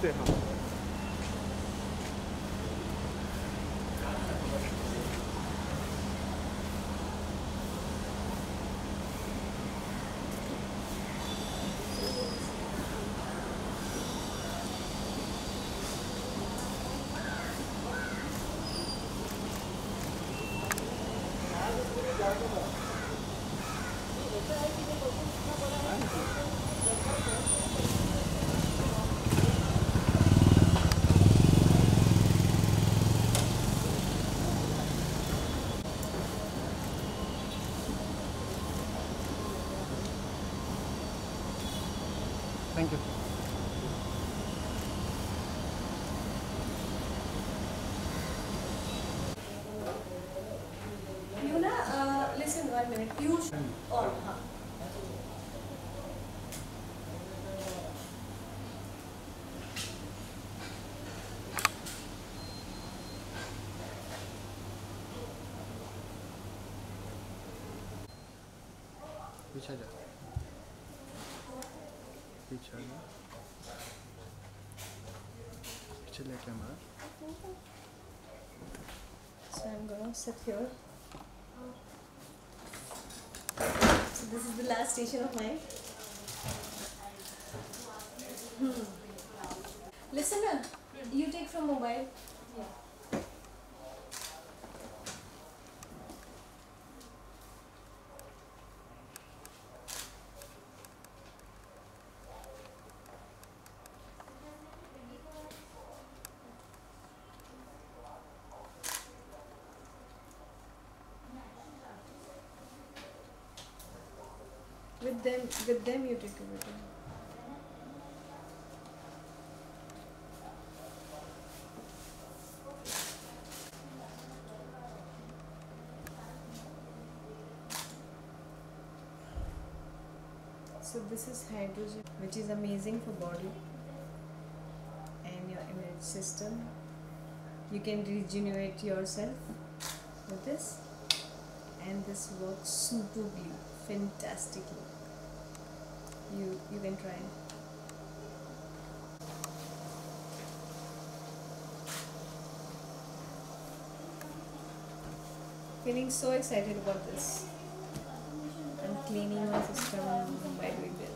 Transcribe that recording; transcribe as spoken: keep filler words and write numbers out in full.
नमस्ते हाँ Thank you. You na, uh, listen one minute. You sh- on, हाँ. पीछे जा पीछे जा पीछे लेके हमारा So I'm gonna sit here. So this is the last station of mine. Hmm. Listen, na, you take from mobile. With them, with them you take a video. So this is hydrogen, which is amazing for body and your immune system. You can regenerate yourself with this, and this works superbly, fantastically. You you can try. Feeling so excited about this. I'm cleaning my system by doing this.